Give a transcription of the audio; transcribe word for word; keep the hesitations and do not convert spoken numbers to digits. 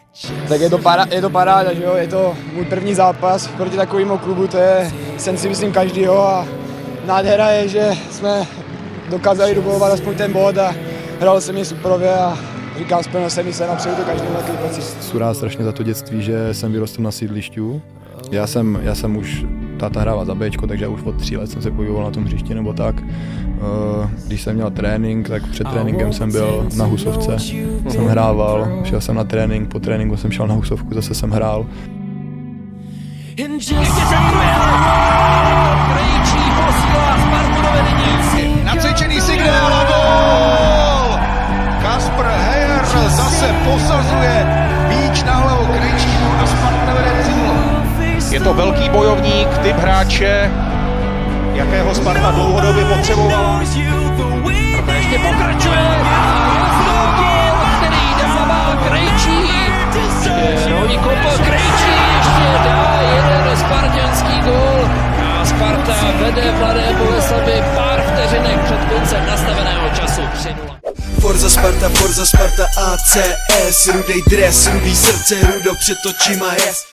Tak je to, para, je to paráda, že jo? Je to můj první zápas proti takovému klubu, to je sen si myslím každýho a nádhera je, že jsme dokázali dobojovat aspoň ten bod a hrál se mi superově a říkám, splnil jsem se, napřeju to každému takový pocit. Jsem rád strašně za to dětství, že jsem vyrostl na sídlišťu. Já jsem, já jsem už, táta hrával za Bčko, takže já už od tří let jsem se pohyboval na tom hřišti nebo tak. Když jsem měl trénink, tak před tréninkem jsem byl na Husovce, jsem hrával, šel jsem na trénink, po tréninku jsem šel na Husovku, zase jsem hrál. Nacvičený signál a gól! Kasper Heyer zase posazuje míč na hlavu Krejčímu a Sparta vede tři nula. Je to velký bojovník, typ hráče, jakého Sparta dlouhodobě potřebovala. A ještě pokračuje a je to gól, který dává Krejčí. Roní kopl Krejčí, ještě dá jeden spartanský gól. A Sparta vede Mladé Boleslavi pár vteřinek před koncem nastaveného času tři nula. Forza Sparta, Forza Sparta A C S, rudej dres, rudý srdce, rudo před očima jest.